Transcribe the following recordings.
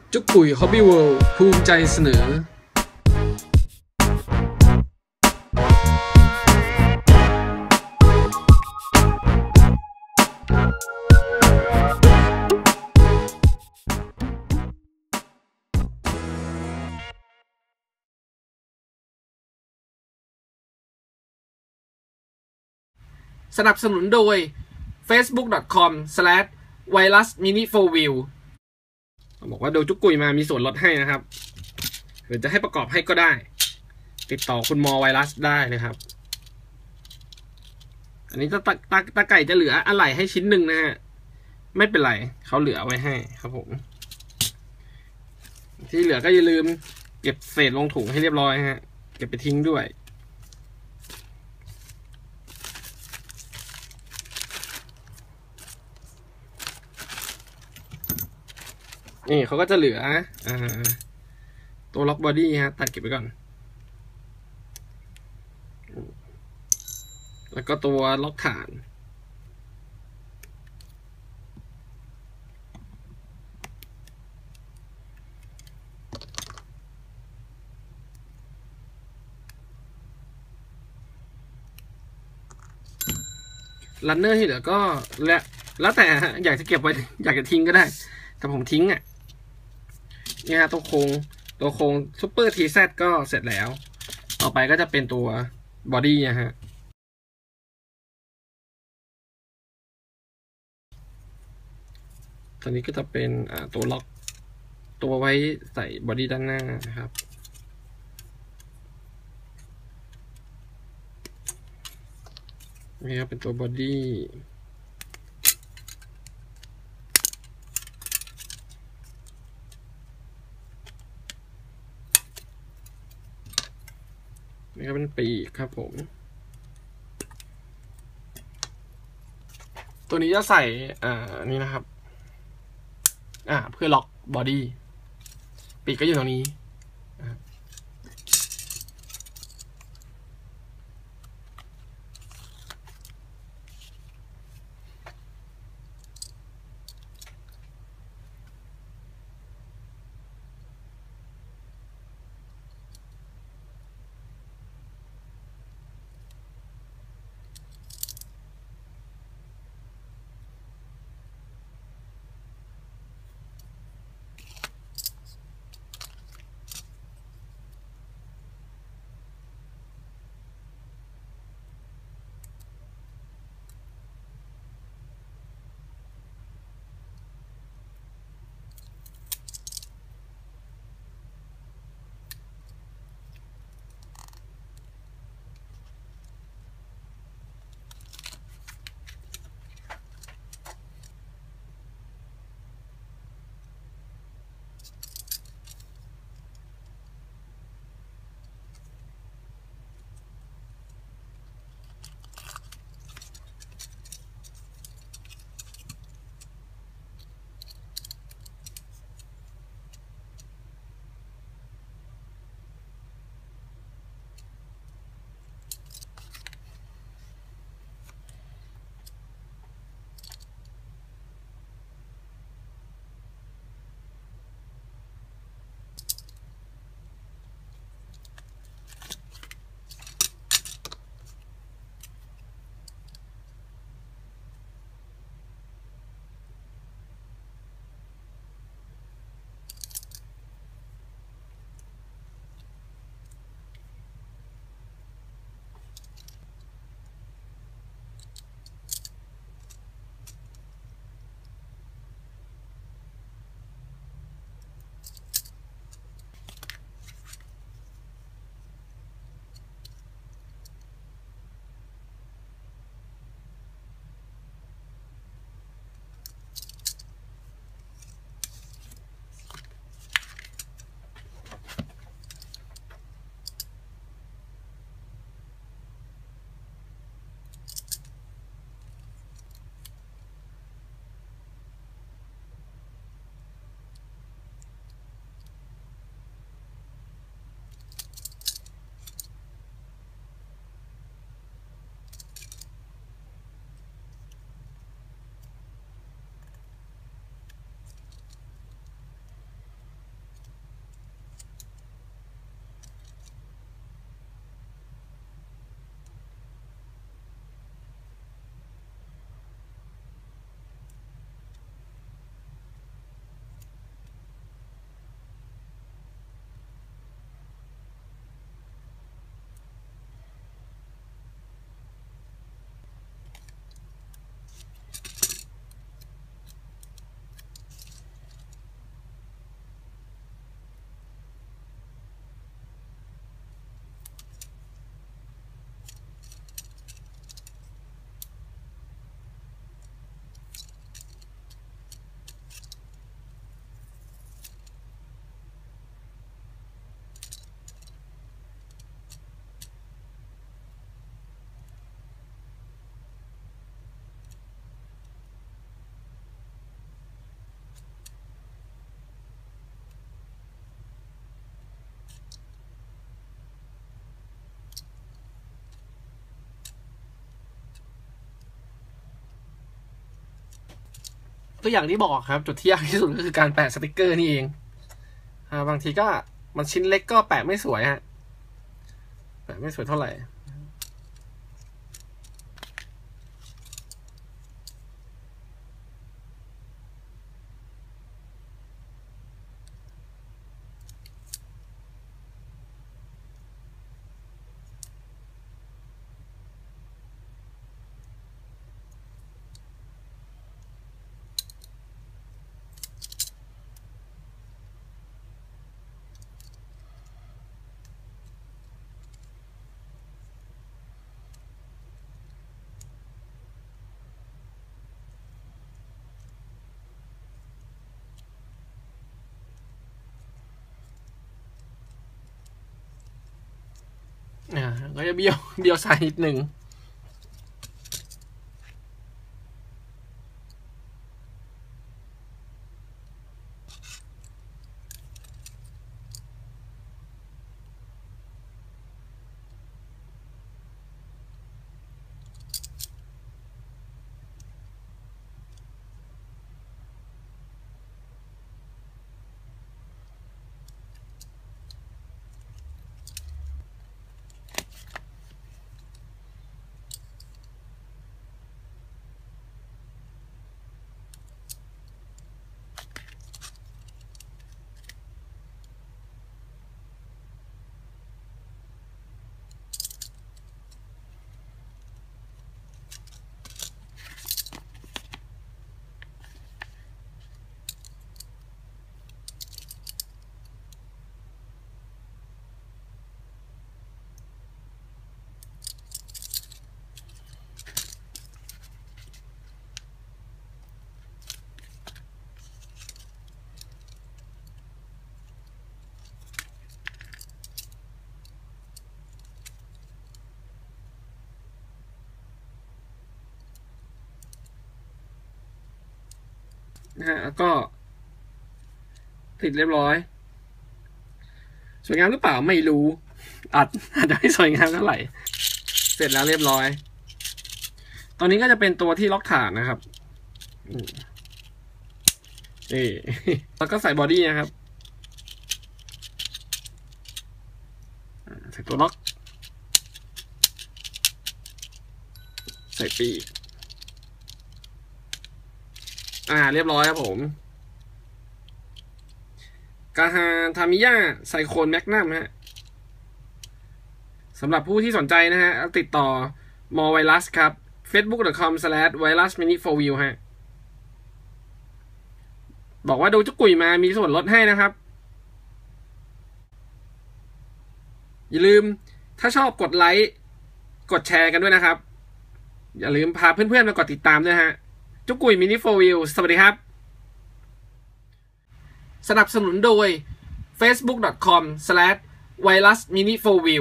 จุกกุยฮอบบี้เวิลด์ภูมิใจเสนอสนับสนุนโดย facebook.com/virusmini4view บอกว่าดูจุกกุยมามีส่วนลดให้นะครับหรือจะให้ประกอบให้ก็ได้ติดต่อคุณมอไวรัสได้นะครับอันนี้ตาไก่จะเหลืออะไหล่ให้ชิ้นหนึ่งนะฮะไม่เป็นไรเขาเหลือไว้ให้ครับผมที่เหลือก็อย่าลืมเก็บเศษลงถุงให้เรียบร้อยฮะเก็บไปทิ้งด้วยนี่เขาก็จะเหลือตัวล็อกบอดี้ฮะตัดเก็บไปก่อนแล้วก็ตัวล็อกฐานรันเนอร์ที่เหลือก็แล้วแต่อยากจะเก็บไว้อยากจะทิ้งก็ได้แต่ผมทิ้งอ่ะเนี่ยตัวโครงซูเปอร์ทีแซดก็เสร็จแล้วต่อไปก็จะเป็นตัวบอดี้นะฮะตอนนี้ก็จะเป็นตัวล็อกตัวไว้ใส่บอดี้ด้านหน้านะครับนี่ครับเป็นตัวบอดี้นี่ก็เป็นปีกครับผมตัวนี้จะใส่นี่นะครับเพื่อล็อกบอดี้ปีกก็อยู่ตรงนี้ก็อย่างที่บอกครับจุดที่ยากที่สุดก็คือการแปะสติกเกอร์นี่เองบางทีก็มันชิ้นเล็กก็แปะไม่สวยฮะแปะไม่สวยเท่าไหร่ก็จะเบี้ยวซ้ายนิดนึงแล้วก็ติดเรียบร้อยสวยงามหรือเปล่าไม่รู้อาจจะไม่สวยงามเท่าไหร่เสร็จแล้วเรียบร้อยตอนนี้ก็จะเป็นตัวที่ล็อกฐานนะครับนี่แล้วก็ใส่บอดี้นะครับใส่ตัวล็อกใส่ปีกเรียบร้อยครับผมกาฮาทามิยะไซโคนแมกนัมฮะสำหรับผู้ที่สนใจนะฮะติดต่อมอไวรัสครับ facebook.com/virusmini4view ฮะบอกว่าดูจุกกุยมามีส่วนลดให้นะครับอย่าลืมถ้าชอบกดไลค์กดแชร์กันด้วยนะครับอย่าลืมพาเพื่อนๆมากดติดตามด้วยฮะจุกกุยมินิ4view สวัสดีครับสนับสนุนโดย facebook.com/virusmini4view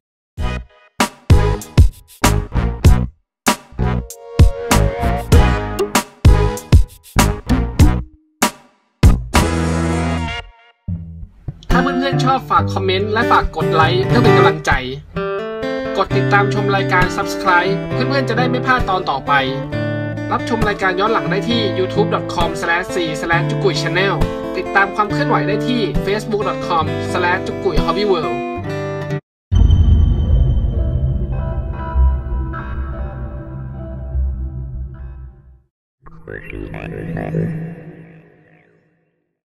ถ้าเพื่อนๆชอบฝากคอมเมนต์และฝากกดไลค์เพื่อเป็นกำลังใจกดติดตามชมรายการ Subscribe เพื่อนๆจะได้ไม่พลาดตอนต่อไปรับชมรายการย้อนหลังได้ที่ youtube.com/c/jukuichannel ติดตามความเคลื่อนไหวได้ที่ facebook.com/jukuihobbyworld